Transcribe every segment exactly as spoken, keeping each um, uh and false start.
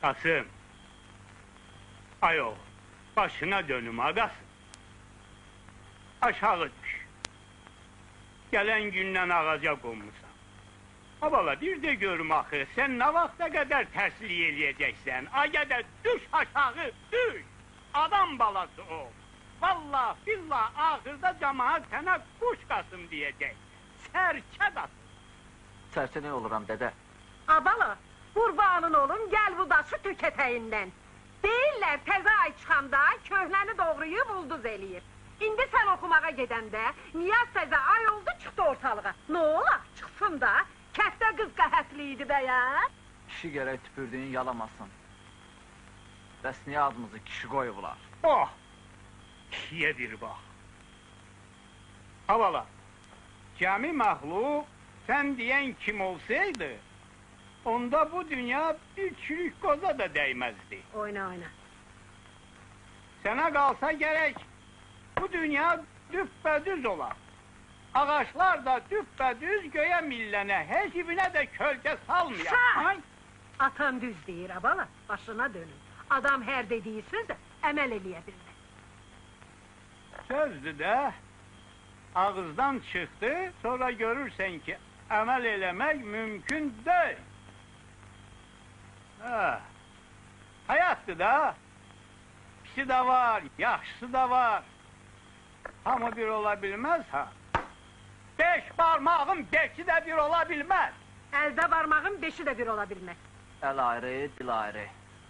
Asım. Ayol, başına dönüm ağasın. Aşağı düş. Gelen gündən ağaca qonmusan. Ha bala, bir de görüm axı, sen ne vaxta kadar tərslik eləyəcəksən? Aga da düş aşağı, düş! Adam balası ol. Vallahi billah ahırda cemaat sənə kuş qasım deyəcək. Sərkə qasım. Sərkə ne oluram dede? Abala, qurbanın olum, gel bu daşı tük eteğinden. Deyirlər, təzə ay çıxanda köhnəni doğrayıb ulduz eləyir. İndi sən oxumağa gedəndə, Niyaz təzə ay oldu, çıxdı ortalığa. Ne olar, çıxsın da, kəsdə qız qəhətli idi bəyən. Kişi gerek tüpürdüğün yalamasın. Bəs niye adımızı kişi koyublar? Oh! Kişiyə bir bax. Havala, cəmi məxluq, sən deyən kim olsaydı, onda bu dünya bir çürük qoza da dəyməzdi. Oyna, oyna. Sənə qalsa gerek, bu dünya düppədüz olar. Ağaçlar da düppədüz göğe millənə, heç ibinə də kölgə salmayar. Şah! Atan düz deyir abala, başına dönün. Adam her dediği sözü əməl eləyə bilmez. Sözdü de, ağızdan çıktı, sonra görürsen ki əməl eləmək mümkün değil. Ha. Hayattı da, pisi de var, yaxşısı da var. Hamı bir olabilmez ha. Beş parmağın beşi de bir olabilmez. Elde parmağın beşi de bir olabilmez. El ayrı, dil ayrı.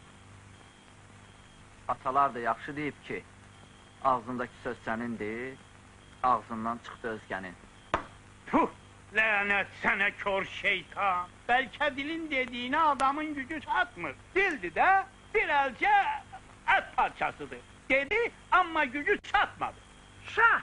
Atalar da yaxşı deyib ki, ağzındaki söz sənindir, ağzından çıxdı özgənin. Puh! Lənət sənə kör şeytan! Bəlkə dilin dediğine adamın gücü çatmır. Dildi de bir elçe et parçasıdır. Dedi ama gücü çatmadı. Şah!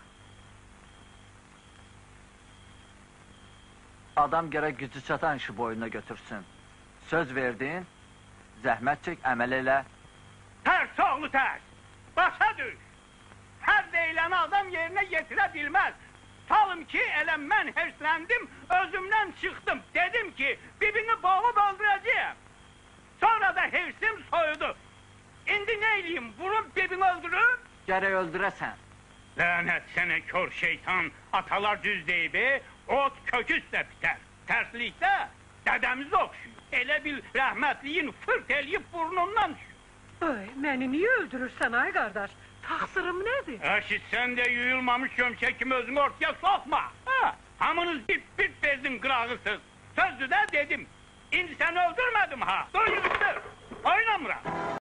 Adam gerek gücü çatan işi boynuna götürsün. Söz verdin, zəhmət çək, əməl elə. Ters oğlu ters! Başa düş! Her deyiləni adam yerine getirebilmez. Salım ki, elə mən hersləndim, özümden çıktım. Dedim ki, bibini boğup öldüreceğim. Sonra da hersim soyudu. İndi neyleyeyim, vurup bibini öldürüp? Gərək öldürəsən. Lənət sənə kör şeytan, atalar düz deyib, ot köküslə biter. Terslikdə dədəmiz oxşuyur. Elə bil rəhmətliyin fırt eləyib burnundan düşür. Ay, məni niye öldürürsən ay kardeş? Taksırım nedir? Eşit sen de yuyulmamış gömçek kimi özünü ortaya sokma. Ha, hamınız bit bit verdin kırağısız. Sözlü de dedim. İndi seni öldürmedim ha. Dur yürüdür. Oynamıram.